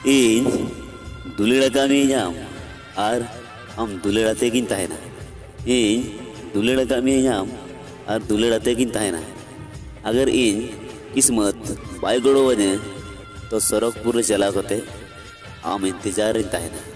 इन Duleda कामियाम are हम दुलेड़ा तेगिन तहना इन Duleda कामियाम are Duleda तेगिन तहना अगर इन किस्मत बाय गड़ो वने तो सरकपुर चला करते आम इंतजार तहना।